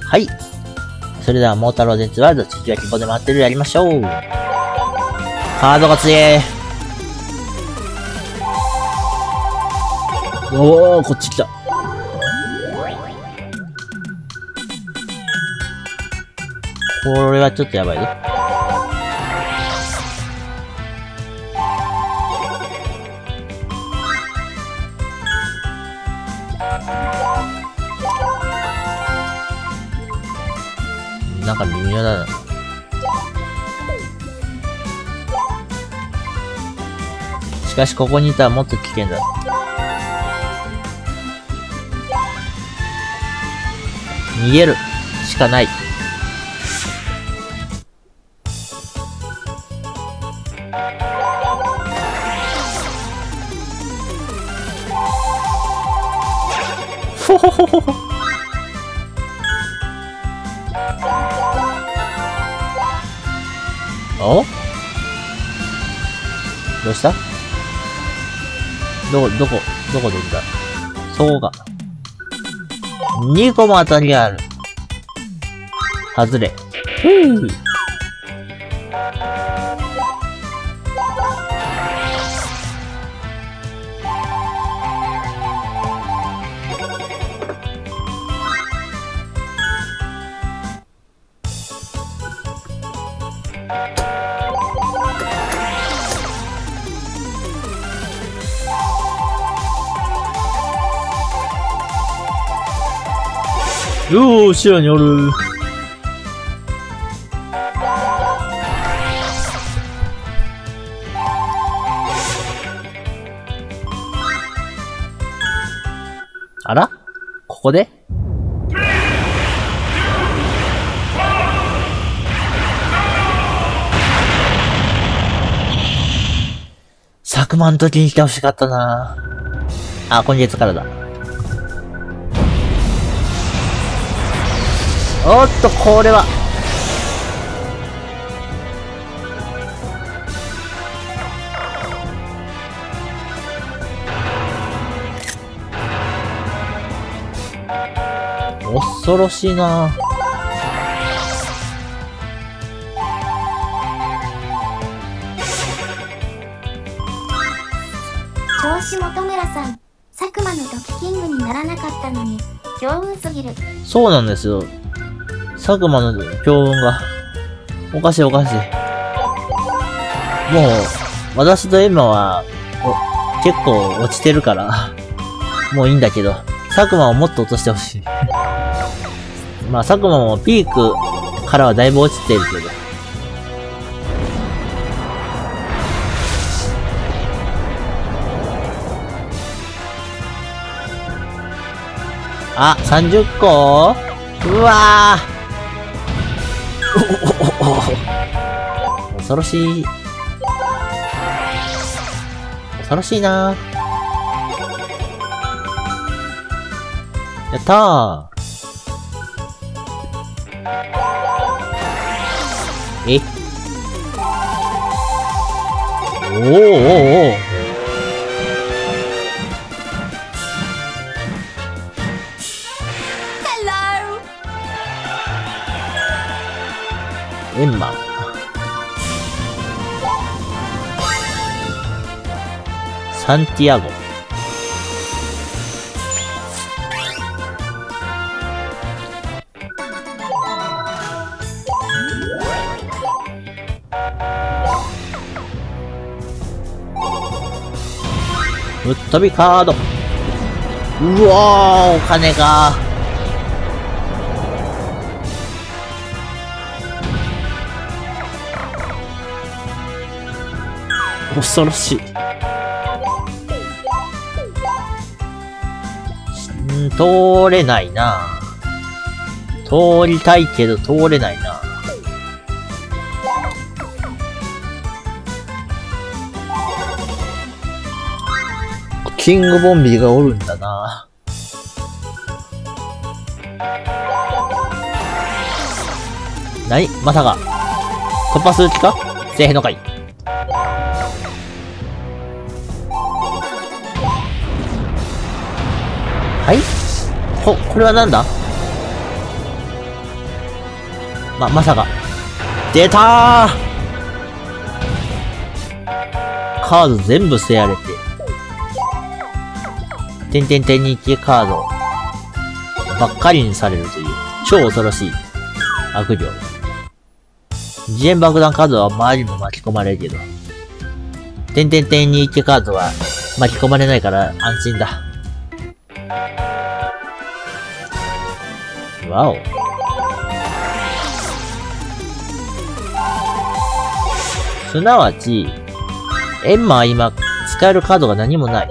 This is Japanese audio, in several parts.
はい。それでは、モータローゼンツワールド、地球や希望で回ってるやりましょう。カードが強え。おー、こっち来た。これはちょっとやばいぞ。なんか微妙だな。しかしここにいたらもっと危険だ。逃げるしかない。ほほほほほ。お？どうした？どこでいんだ？そこか。2個も当たりがある。外れ。後ろにおる。あら？ここで？佐久間の時に来てほしかったな。あ、今月からだ。おっと、これは。恐ろしいな。 調子本村さん、佐久間の時キングにならなかったのに強運すぎる。 そうなんですよ。佐久間の強運がおかしいおかしい。もう私とエマは結構落ちてるからもういいんだけど、佐久間をもっと落としてほしいまあ佐久間もピークからはだいぶ落ちてるけど。あ、30個？うわぁ恐ろしい。恐ろしいな。やったー。え？おーおーおー。エンマサンティアゴ。ぶっ飛びカード。うわー、お金が。恐ろしい。通れないな。通りたいけど通れないな。キングボンビーがおるんだな。何？まさか突破する気か？聖変の回。はい？これはなんだ？ まさか。出たー。カード全部捨てられて。てんてんてんに系カードばっかりにされるという、超恐ろしい悪霊。次元爆弾カードは周りにも巻き込まれるけど、てんてんてんに系カードは巻き込まれないから安心だ。わお。すなわち、エンマは今、使えるカードが何もない。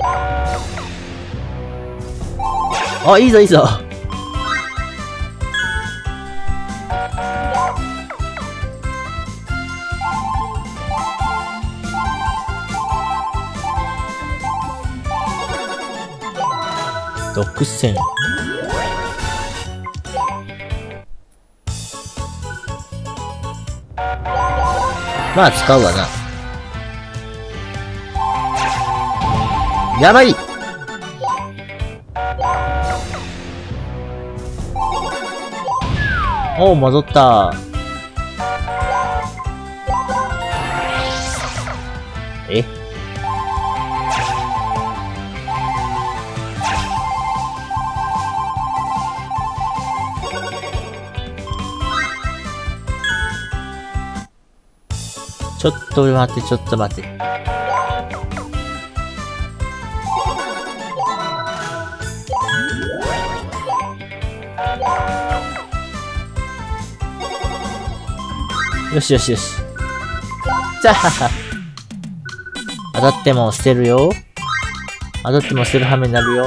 あ、いいぞいいぞ。独占。まあ使うわな。やばい。おう、戻った。え？ちょっと待って、ちょっと待って。よしよしよし。じゃあ、当たっても捨てるよ。当たっても捨てる羽目になるよ。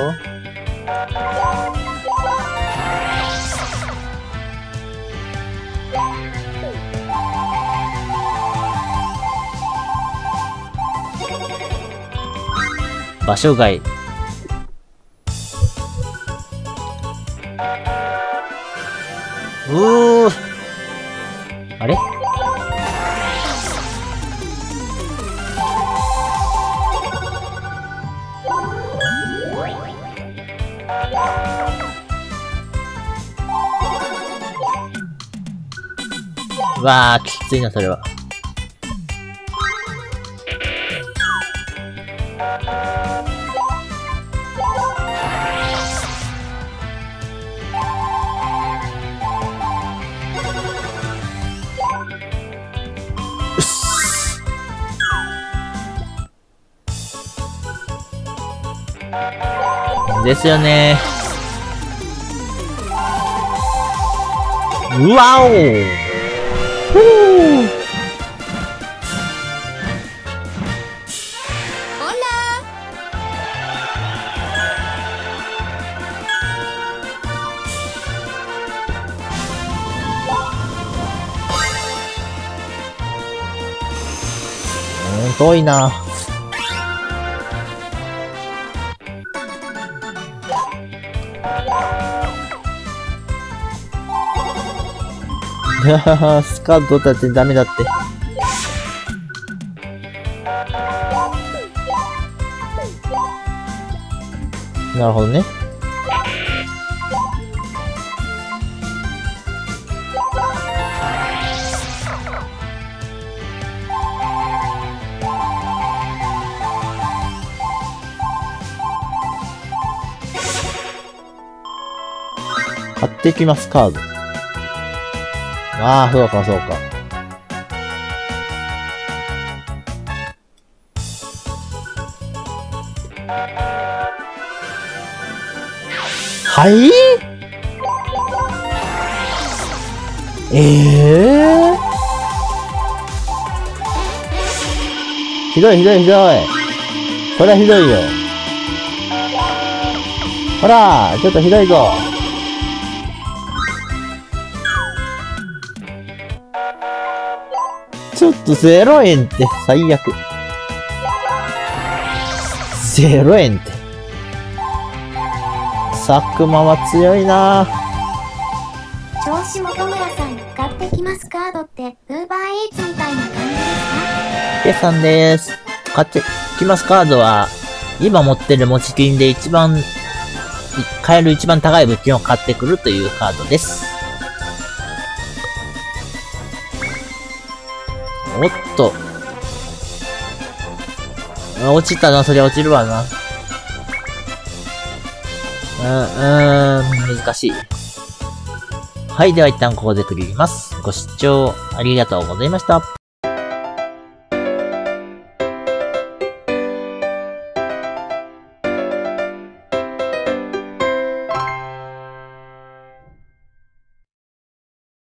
場所外。あれ？わあ、きついな、それは。ですよね。うわお。ふぅ。遠いな。スカートだってダメだって。なるほどね。買ってきますカード。ああ、そうかそうか。はい？ひどいひどいひどい。これはひどいよ。ほら、ちょっとひどいぞ。ちょっと0円って最悪。0円って。佐久間は強いな。 調子本村さん、買ってきますカードって、ウーバーイーツみたいな感じですか？ 決算です。買ってきますカードは、今持ってる持ち金で買える一番高い物件を買ってくるというカードです。 おっと。落ちたな、そりゃ落ちるわな。難しい。はい、では一旦ここで区切ります。ご視聴ありがとうございました。